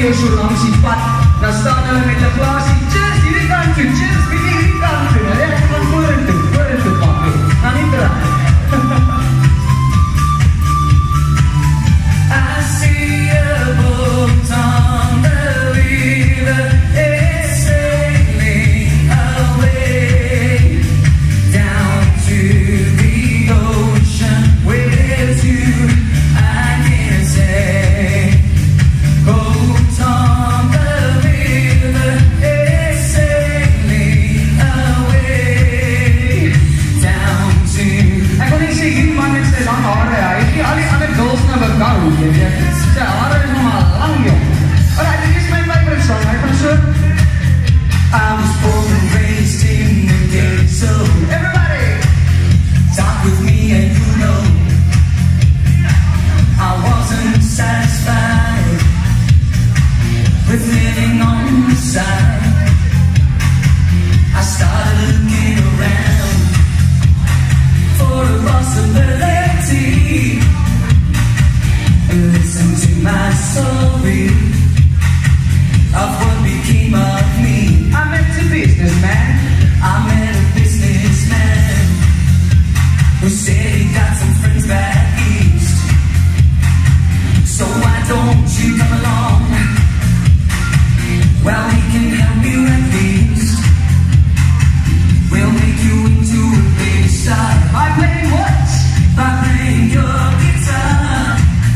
show langs die pad, dan staan hulle met 'n glasie. Cheers, hierdie kant toe, cheers, hierdie kant toe. Hulle het van vorentoe pak. Nou nie terug. I see a boat on the river, it's sailing away down to the ocean with you. I can say, boat on the river, it's sailing away down to. Ek wil net sê hierdie man het sy lang hare, hy het nie al die ander girls nou bekarro, jy weet. Sy hare is nog maar lang, joh. Alright, dit is my favorite song, hy van so. I was born and raised in the ghetto. Everybody, talk with me and you know I wasn't satisfied with living on the side. I started looking around for a possibility. Listen to my story of what became of me. I met a businessman. I met a businessman who said he got some friends back east. So why don't you come along? Well, he can help you at least. We'll make you into a big star. By playing what? By playing your guitar.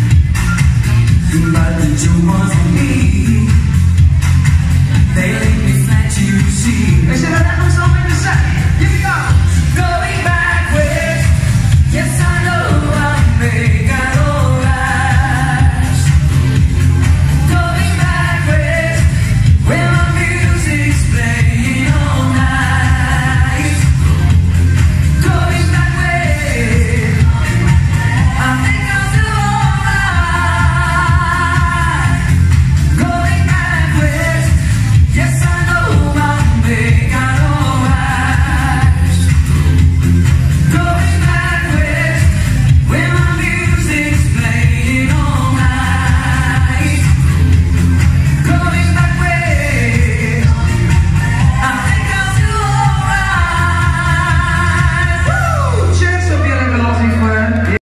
But the joke wasn't me. They laid me flat, you see.